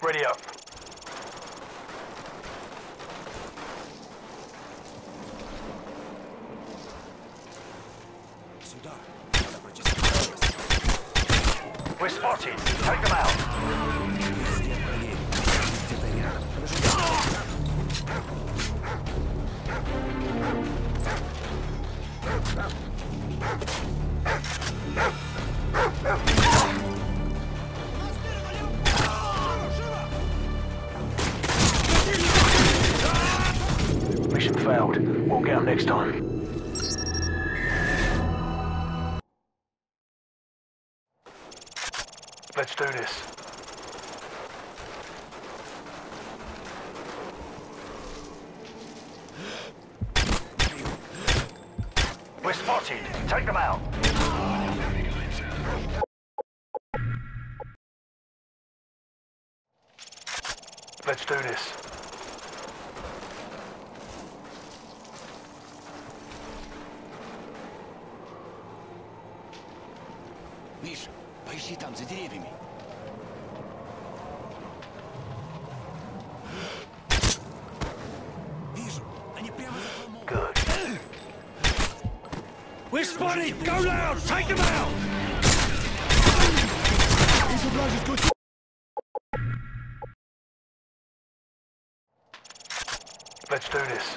Ready up. We're spotted. Take them out. Mission failed. We'll get them next time. Let's do this. We're spotted. Take them out. Let's do this. Миша, поищи там, за деревьями. Вижу, они прямо за холмом. Good. We're spotted! Go loud! Take them out! Let's do this.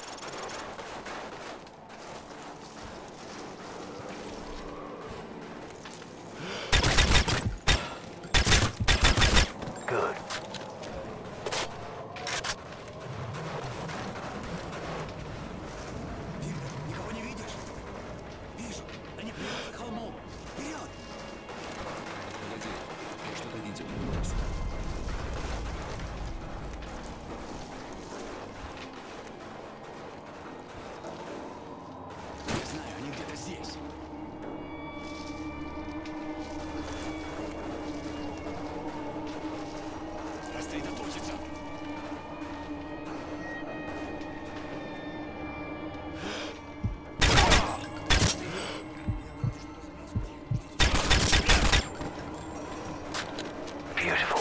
Good. Никого не видишь? Вижу, они прямо за холмом. Вперед! Погоди, я что-то видел. Я знаю, они где-то здесь. Рассредоточиться. Beautiful.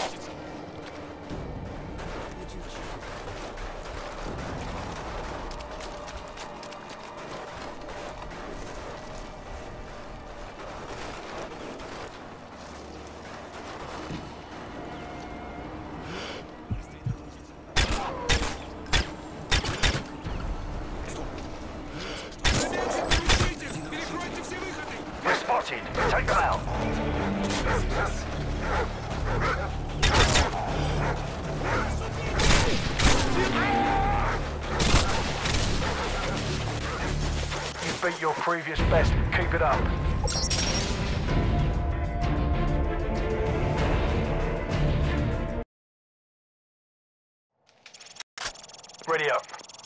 We're spotted. Take them out. You beat your previous best. Keep it up. Ready up.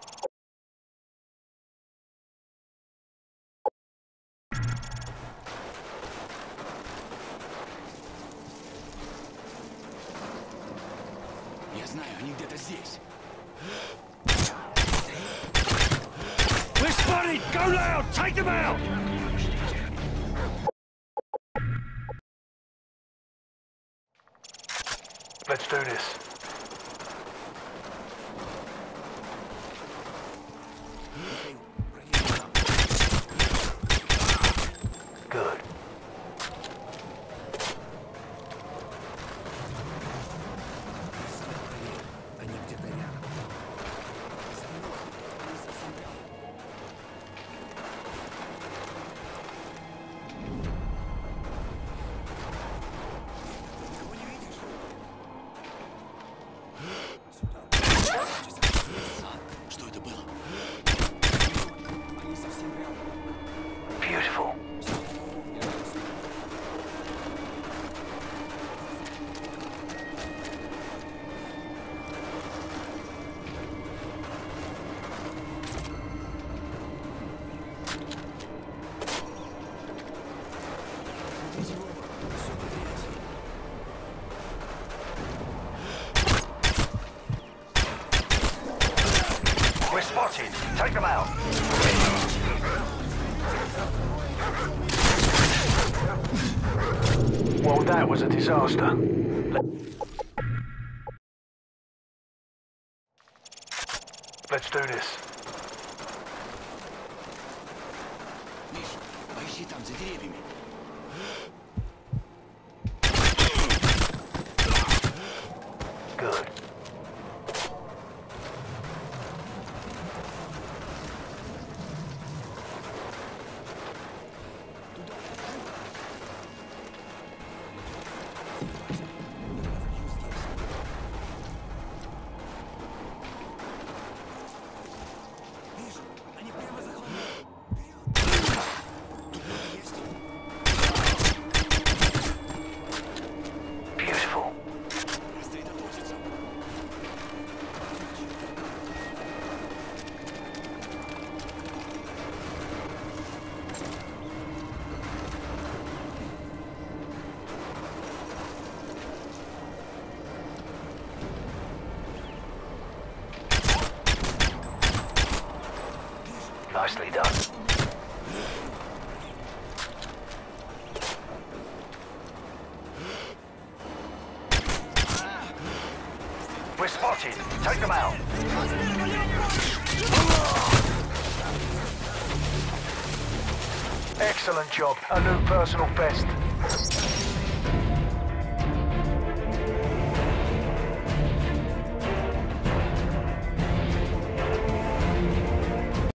Я знаю, они где-то здесь. We're spotted! Go loud! Take them out! Let's do this. Good. Они где-то рядом. Никого не видишь? Что это было? Они совсем рядом. Beautiful. We're spotted. Take them out. Well, that was a disaster. Let's do this. Миш, поищи там, за деревьями. Good. Вижу, они прямо за холмом. Вперед! Тут кто-то есть? Beautiful. Сосредоточиться. Nicely done. We're spotted. Take them out. Excellent job. A new personal best.